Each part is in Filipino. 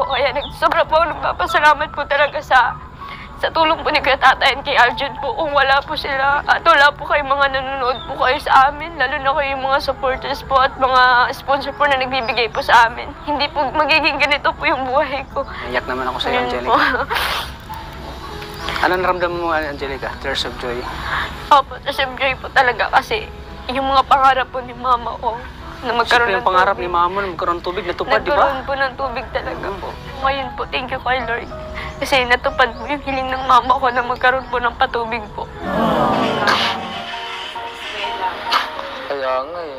Kaya sobra po ako nagpapasalamat po talaga sa tulong po ni Kuya Tatay and kay Aljun po. Kung wala po sila at wala po kayo mga nanonood po kayo sa amin, lalo na kayo yung mga supporters po at mga sponsor po na nagbibigay po sa amin, hindi po magiging ganito po yung buhay ko. Naiyak naman ako sa iyo, Angelica. Ano naramdaman mo, Angelica? Tears of joy? Opo, tears of joy po talaga kasi yung mga pangarap po ni mama ko na magkaroon ng yung pangarap tubig. ni mama na magkaroon ng tubig, natupad, di ba? Nagkaroon po ng tubig talaga po. Ngayon po, thank you kay Lord. Kasi natupad po yung hiling ng mama ko na magkaroon po ng patubig po. Kaya nga eh.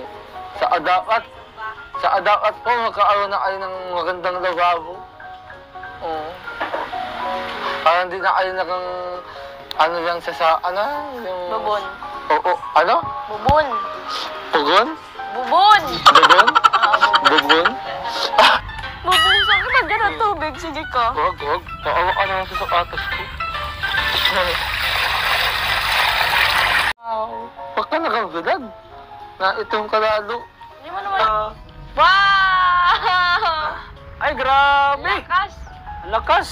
Sa adakat po, magkakaroon na kayo ng magandang lababo. Oo. Parang hindi na kayo ano lang yung... Bubon. Oo, ano? Bubon. Pugon? Bubon! Bubon? Bubon? Bubon, saan ka nagyan ng tubig? Sige ka. Wag. Paawa ka naman sa sapatos ko. Huwag ka nakagulag. Naitong ka lalo. Hindi mo naman. Wow! Ay, grabe! Lakas! Lakas!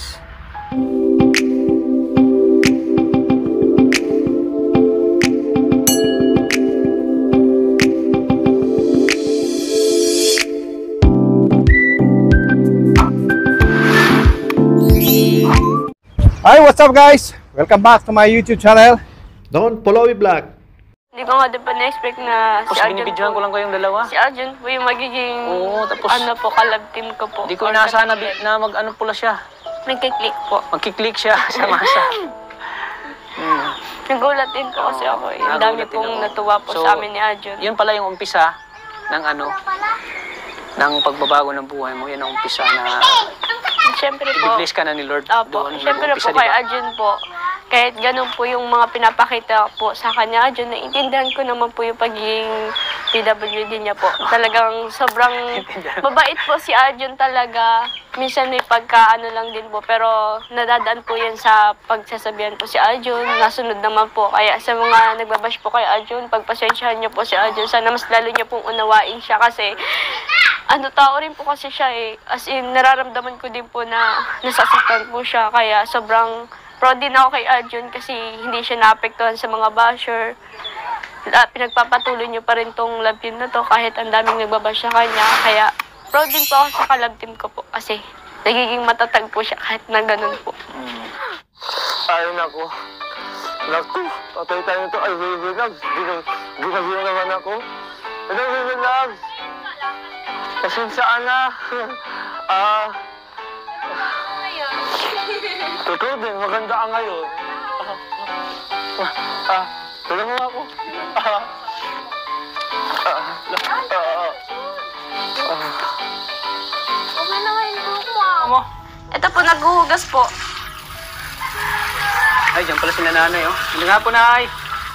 Hi, what's up guys? Welcome back to my YouTube channel. Don Poloy Vlog. Hindi ko nga din pa na-expect na Tapos si Arjun binibidyohan ko lang kayong dalawa. Si Arjun po yung magiging tapos ano po, kalab team ko po. Hindi ko inaasahan na mag-ano pula siya. Nagkiklik po. Magkiklik siya sa masa. Nagulat din po kasi ako. Ang dami Nagulat din pong ako. natuwa po So, sa amin ni Arjun. Yun pala yung umpisa ng pagbabago ng buhay mo. Yan ang umpisa na Siyempre po. i-bless ka na ni Lord. Opo. Doon Siyempre nag-umpisa, po kay diba? Arjun po. Kahit ganun po yung mga pinapakita po sa kanya, Arjun, naiintindihan ko naman po yung pagiging PWD niya po. Talagang sobrang mabait po si Arjun talaga. Minsan may pagkaano lang din po. Pero nadadaan po yan sa pagsasabihan po si Arjun. Nasunod naman po. Kaya sa mga nagbabash po kay Arjun, pagpasensyahan niyo po si Arjun. Sana mas lalo niyo pong unawain siya kasi tao rin po kasi siya eh. As in, nararamdaman ko din po na nasasaktan po siya. Kaya sobrang proud din ako kay Arjun kasi hindi siya naapektuhan sa mga basher. Pinagpapatuloy niyo pa rin tong love team na to kahit ang daming nagbabash sa kanya. Kaya proud din po ako sa ka-love team ko po kasi nagiging matatag po siya kahit na ganun po. Ay, naku. Naku, patay tayo nito. Ay, baby loves. Ginagina naman ako. Hello, baby loves. Pasensaan na. Totoo din, maganda ka ngayon. Tulungan mo ako. Okay na ngayon po mo. Ito po, naghuhugas po. Ay, dyan pala si nanay, oh. Hindi nga po, nay.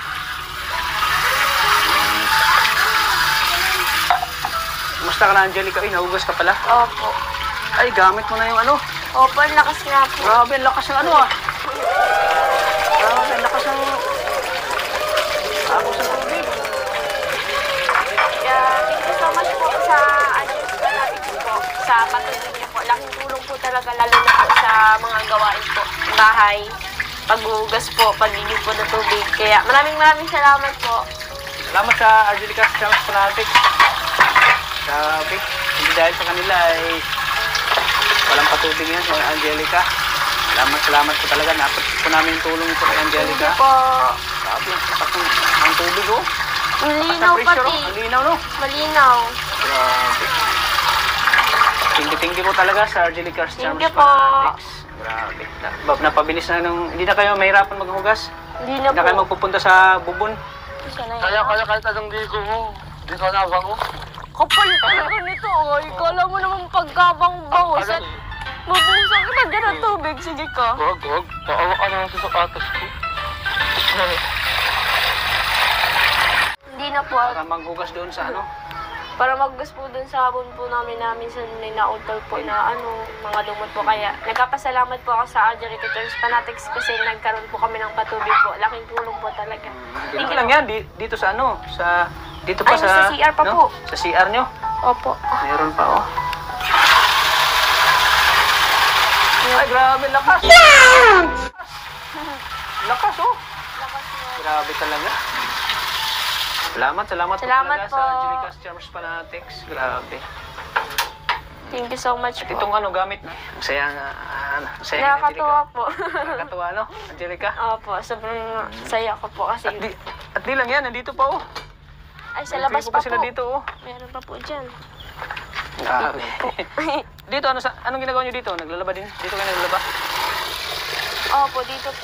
Kumusta ka na, Angelica? Ay, nahugas ka pala. Opo. Ay, gamit mo na yung ano. Opo, ang lakas nga po. Grabe, ang lakas ng ano, ah. Grabe, ang lakas ng... Tapos ng tubig. Kaya, thank you so much po sa sa patuloy niyo po. Laking tulong po talaga, lalo na po sa mga gawain po. Bahay, paghugas po, pagiging po ng tubig. Kaya, maraming salamat po. Salamat sa Angelica Charles Fanatics. Grabe, hindi dahil sa kanila ay walang patubig yan sa Angelica. Salamat po talaga. Napot po namin yung tulong ito kay Angelica. Thank you po. Grabe, ang sapat ng tubig, oh. Malinaw Pressure, pati. oh. Malinaw, no? Malinaw. Grabe. Thank you po talaga sa Angelica Charles Thank you po. Fanatics. Grabe. Napabilis na nung... Hindi na kayo mahirapan maghugas? Hindi na Hindi na kayo po. magpupunta sa bubon? Kaya kahit anong diko mo. Di ka nabango. Kapal talaga nito, oy. Kala mo naman pagkabang-bango. Mabuhusan ka na dyan ng tubig. Sige ka. Wag. Paawa ka naman sa sapatos ko. Hindi na po. Para maghugas doon sa ano? Para maggas po dun sa habon po namin na minsan may nautol po na mga lumot po. Kaya nagkapasalamat po ako sa Angelica Charles Fanatics kasi nagkaroon po kami ng patubig po. Laking tulong po talaga. Dito lang yan, dito sa ano? Dito pa Ay, sa CR pa po. Sa CR nyo? Opo. Meron pa, oh. Ay, grabe, lakas. Lakas, oh. Grabe talaga. Salamat Salamat talaga po. sa Angelica's Charms Fanatics. Grabe. Thank you so much At po. itong gamit na. Ang saya nga. Ang saya ni Nakakatuwa Angelica. po. Nakakatuwa, no? Angelica. Opo, sobrang saya ko po kasi. At di lang yan, nandito pa, oh. Ay, sa May labas frigo pa sila po. dito, oh. Meron pa po dyan. Grabe. Dito, anong ginagawa nyo dito? Naglalaba din? Dito kayo naglalaba? Opo, dito po.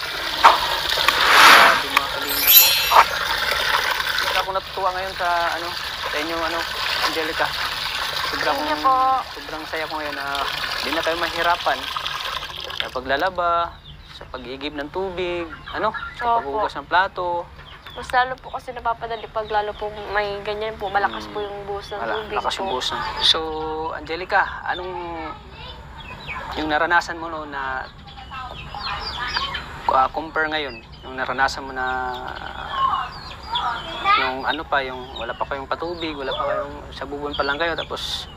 Grabe mga kalinga po. Kaya ako natutuwa ngayon sa inyong Angelica. Thank you po. Sobrang saya ko ngayon na hindi na kayo mahirapan sa paglalaba, sa pag-iigib ng tubig, sa Opo. paghugas ng plato. Mas lalo po kasi napapadali pag lalo po may ganyan po. Malakas po yung buhos ng tubig Lakas yung po. buhos. So, Angelica, anong yung naranasan mo no na compare ngayon? Yung naranasan mo na yung yung wala pa kayong patubig, wala pa kayong sa bubon pa lang kayo, tapos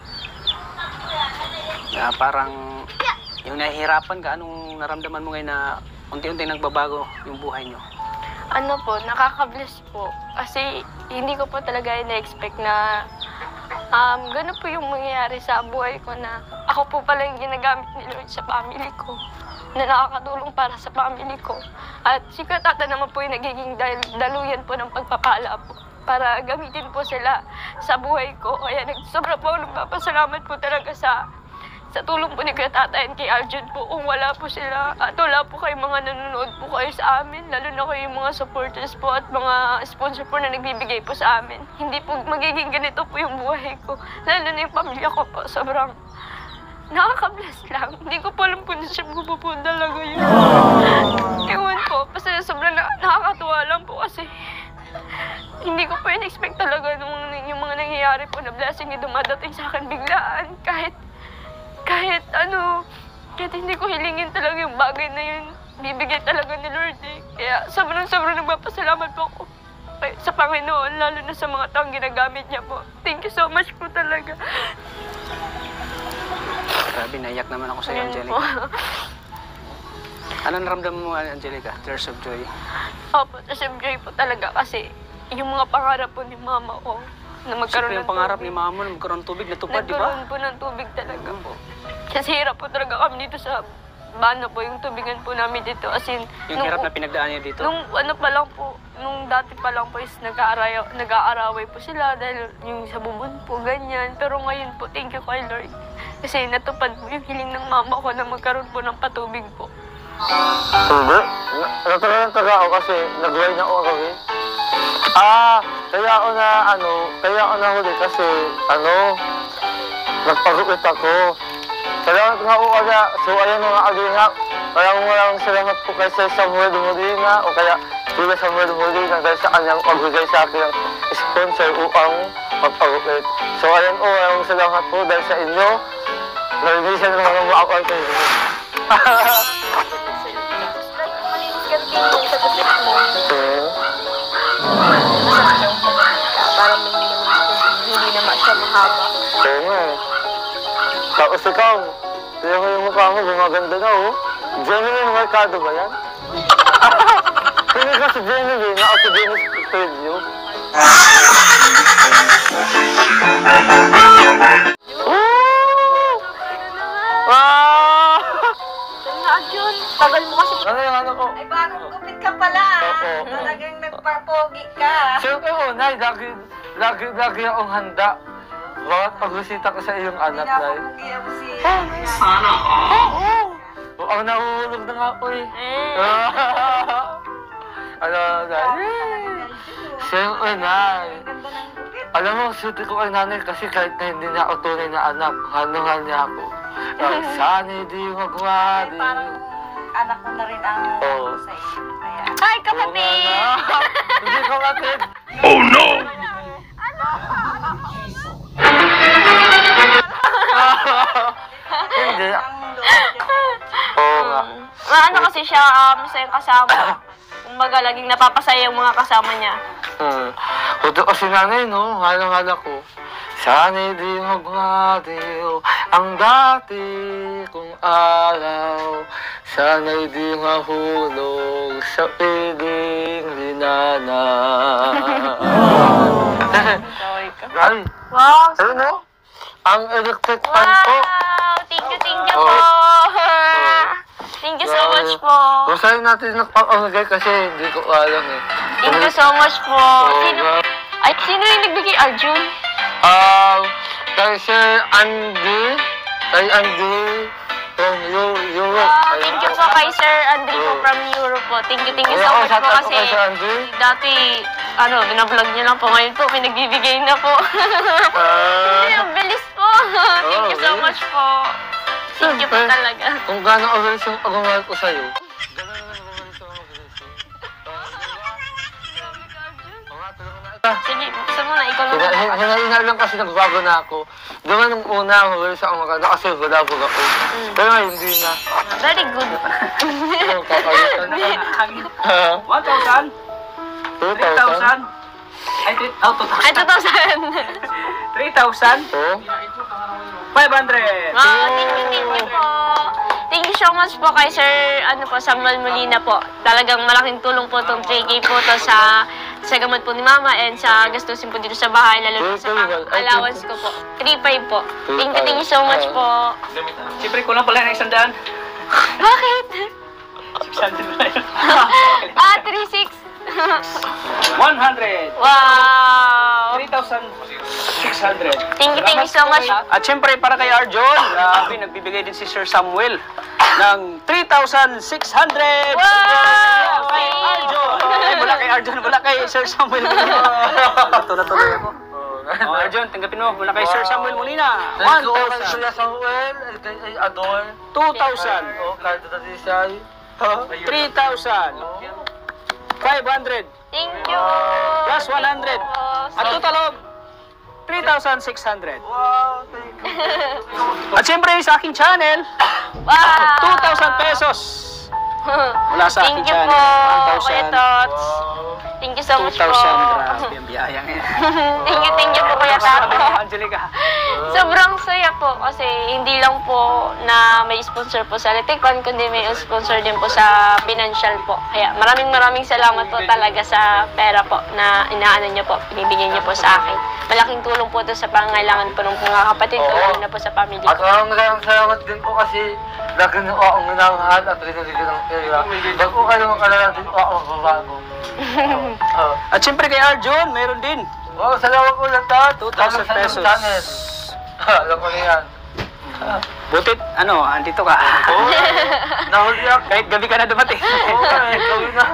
parang yung nahihirapan ka, anong naramdaman mo ngayon na unti-unti nagbabago yung buhay nyo? Nakaka-bless po. Kasi hindi ko po talaga ina-expect na gano'n po yung mangyayari sa buhay ko na ako po pala yung ginagamit ni Lord sa family ko. Na nakakatulong para sa family ko. At si Katata naman po yung nagiging daluyan po ng pagpapala po para gamitin po sila sa buhay ko. Kaya sobra po ako nagpapasalamat po talaga sa tulong po ni Katata and kay Aljun po. Kung wala po sila at wala po kayo mga nanonood po kayo sa amin, lalo na kayo yung mga supporters po at mga sponsor po na nagbibigay po sa amin, hindi po magiging ganito po yung buhay ko. Lalo na yung pamilya ko po, sobrang nakaka-bless lang. Hindi ko po alam kung siya pupunta talaga yun. Ewan po, basta sobrang nakakatuwa lang po kasi hindi ko pa in-expect talaga yung mga nangyayari po na blessing yung dumadating sa akin biglaan. Kahit hindi ko hilingin talaga yung bagay na yun, bibigay talaga ni Lord eh. Kaya sobrang nagpapasalamat po ako sa Panginoon, lalo na sa mga taong ginagamit niya po. Thank you so much po talaga. Grabe, naiyak naman ako sa iyo, Ayun Angelica. po. Anong naramdaman mo, Angelica? Tears of joy? Opo, tears of joy po talaga kasi yung mga pangarap po ni mama ko na magkaroon Siyempre, ng yung pangarap tubig. ni mama na magkaroon ng tubig, natupad, di ba? Nagkaroon po ng tubig talaga po. Kasi hirap po talaga kami dito sa Bano po, yung tubigan po namin dito. As in, Yung hirap na pinagdaan niya dito? Nung pa lang po, nung dati pa lang po is nag-aaraway po sila dahil yung sa bubon po, ganyan. Pero ngayon po, thank you kay Lord. Kasi natupad po yung hiling ng mama ko na magkaroon po ng patubig po. Hindi. Nataga ako kasi nag-wine na ako eh. Kaya ako nahuli kasi, nagpagupit ako. Salamat nga po kaya, so ayan mga agingak. Maraming salamat po kay Sir Samuel Molina o kaya Tula Samuel Molina dahil sa kanyang pagbigay sa akin ng sponsor upang magpagupit. So ayan po, maraming salamat po dahil sa inyo. Nalinisan ng mga maakal kayo. Para hindi naman siya mahaba. Oo nga eh. Tapos ikaw, tingnan mo yung mukha mo, gumaganda na oh. Genuine Mercado ba yan? Hindi ka si Genuine, ako si Genuine Studio. Jun, tagal mo kasi. Ano yung ano ko? Ay, bagong gupit ka pala. Oo. Talagang nagpapogi ka. Siyempre po, Nay, lagi akong handa. Bakit pagbisita ko sa iyong anak, Nay? Pinapogi ako si... Oo, ang nahuhulog na nga po eh. Nay? Siyempre, Nay. Ang ganda ng gupit. Alam mo, suti ko kay nanay kasi kahit na hindi niya ako tunay na anak, hanuhan niya ako. Sana hindi Ay, magwari. parang anak ko na rin ang Oo. sa iyo. Kaya... Hi, kapatid! Hindi ko kapatid. Hindi. Ang loob niya. Oo nga. Ano kasi siya, masayang kasama. Kumbaga, laging napapasaya yung mga kasama niya. Kuto kasi nanay, no? Halang-hala ko. Sana hindi magbaliw ang dati kong araw, sana'y di mahulog sa piling linana. Ay, Wow! ano no? Ang electric fan ko. Wow! Thank you po! Thank you so much po! Basahin natin nagpapamigay kasi hindi ko alam eh. Thank you so much po! Oo, Sino nga. Ay, sino yung nagbigay? Arjun? Kay Sir Andy. Kay Andy from Europe. Wow, Ayan thank you po kay Sir Andre po from Europe po. Thank you so Ayan, much shout po out kasi kay Sir Andy. dati, binablog niyo lang po. Ngayon po, pinagbibigay na po. Ay, ang bilis po. Thank you so bilis. much po. Thank you po Siyempre, talaga. Kung gaano overseas yung pagmamahal ko sa'yo. Gano'n naman overseas yung overseas. Sige, gusto mo na, ikaw na. Hinahina lang kasi nagbago na ako. Diba nung una, overseas ako maganda kasi bulabog ako. Pero ngayon, hindi na. Very good. Ano, kakalitan. Hangin. Ha? 1,000? 3,000? 2,000? Ay, 3,000. Ay, 2,000. 3,000? Oo. 500. Wow, thank you po. Thank you so much po kay Sir Samuel Molina po. Talagang malaking tulong po itong 3K po to sa gamot po ni Mama and sa gastusin po dito sa bahay, lalo na sa allowance ko po. 3,500 po. Thank you so much po. Siyempre, kulang pala ng 100. Bakit? 600 na yun. 3,600. 100. Wow! 3,600. Thank you so much. At syempre, para kay Arjon, grabe, nagbibigay din si Sir Samuel ng 3,600. Wow! Kay Arjon. Ay, wala kay Arjon, wala kay Sir Samuel Molina. Ito na tuloy ako. Oh, Arjon, tanggapin mo. Wala kay Sir Samuel Molina. Thank you kay 1,000. Kuya Samuel, kay Ador. 2,000. Oh, kahit na Tisay. 3,000. 500. Thank you. Plus 100. At total of 3,600. Wow, thank you. At syempre sa aking channel, Wow! 2,000 pesos. Wala sa aking Thank you channel. po, Kuya 1,000. Tots. Thank you so much 2,000. po. Grabe, ang biyayang yan. Thank you po, Kuya Tato. Angelica. Sobrang saya po kasi hindi lang po na may sponsor po sa Electric Fan, kundi may sponsor din po sa financial po. Kaya maraming salamat po talaga sa pera po na inaano niyo po, binibigay niyo po sa akin. Malaking tulong po ito sa pangangailangan po ng mga kapatid ko, lalo na po sa family At ko. maraming salamat din po kasi lagi niyo akong minamahal at rinigil ng pera. Bago kayo makalala din po ako magbabago. At syempre kay Arjun, meron din. Wow, salamat po lang lahat. 2,000 pesos. Alam ko na yan. Butit, andito ka. Oo, nahuli ako. Kahit gabi ka na dumating. Oo, gawin na.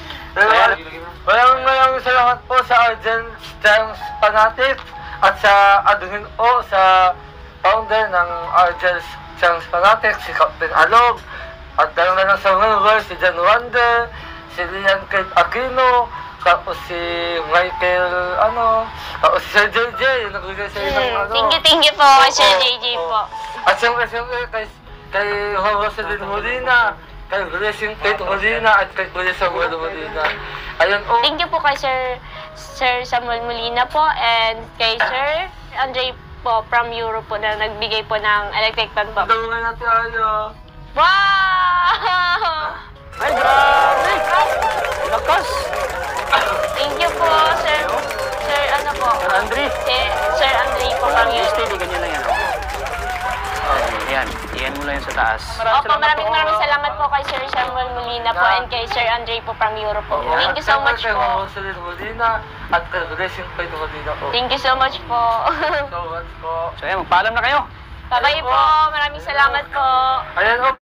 Maraming salamat po sa Argel Chance Fanatic at sa admin po sa founder ng Argel Chance Fanatic, si Captain Alog, at dahil na lang sa members, si John Wonder, si Lian Kate Aquino, tapos si Michael, tapos si Sir JJ, yung nagbigay sa inyo ng Thank you po, Sir JJ po. At siyempre kay Juan Rosalyn Molina, kay Blessing Kate Molina, at kay Kuya Samuel Molina. Ayun po. Thank you po kay Sir Samuel Molina po and kay Sir Andre po from Europe po na nagbigay po ng electric fan po. Tulungan natin tayo. Wow! Ay, grabe! Lakas! Thank you po, Sir Sir Andre. Sir Andre po from Europe. Steady, ganyan lang yan. Yan mo lang yan sa taas. Opo, maraming salamat po kay Sir Samuel Molina po and kay Sir Andre po from Europe po. Thank you so much Kay Juan po. Rosalyn Molina, at kay Blessing Kate Molina po. Thank you so much po. So much po. So yan, magpaalam na kayo. Bye-bye po. Maraming salamat po. Ayan po.